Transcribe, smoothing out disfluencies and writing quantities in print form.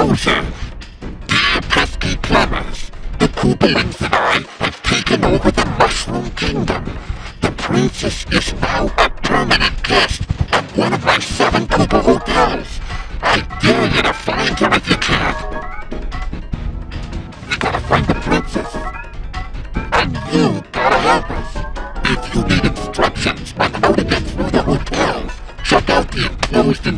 Bowser! Dear pesky plumbers, the Koopalings and I have taken over the Mushroom Kingdom. The princess is now a permanent guest at one of my 7 Koopa hotels. I dare you to find her if you can. We gotta find the princess. And you gotta help us. If you need instructions on how to get through the hotels, check out the enclosed